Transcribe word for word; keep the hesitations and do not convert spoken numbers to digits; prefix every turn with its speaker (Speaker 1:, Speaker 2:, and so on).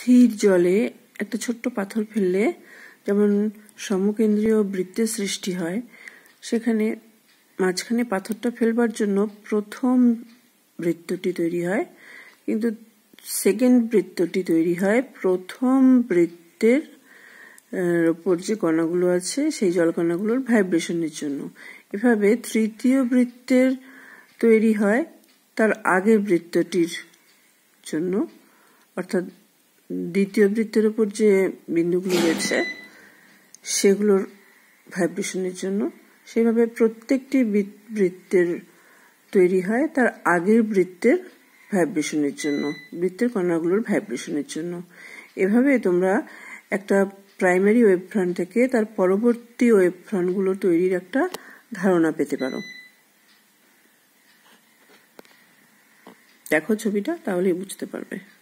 Speaker 1: স্থির জলে একটা ছোট্ট পাথর ফেললে যেমন সমকেন্দ্রীয় বৃত্তের সৃষ্টি হয়, সেখানে মাঝখানে পাথরটা ফেলবার জন্য প্রথম বৃত্তটি তৈরি হয়, কিন্তু সেকেন্ড বৃত্তটি তৈরি হয় প্রথম বৃত্তের ওপর যে কণাগুলো আছে সেই জলকণাগুলোর ভাইব্রেশনের জন্য। এভাবে তৃতীয় বৃত্তের তৈরি হয় তার আগের বৃত্তটির জন্য, অর্থাৎ দ্বিতীয় বৃত্তের উপর যে বিন্দুগুলো রয়েছে সেগুলোর ভাইব্রেশনের জন্য। সেভাবে প্রত্যেকটি বৃত্তের তৈরি হয় তার আগের বৃত্তের ভাইব্রেশনের জন্য, বৃত্তের কণাগুলোর ভাইব্রেশনের জন্য। এভাবে তোমরা একটা প্রাইমারি ওয়েভ ফ্রন্ট থেকে তার পরবর্তী ওয়েভ ফ্রন্টগুলো তৈরির একটা ধারণা পেতে পারো। দেখো ছবিটা, তাহলেই বুঝতে পারবে।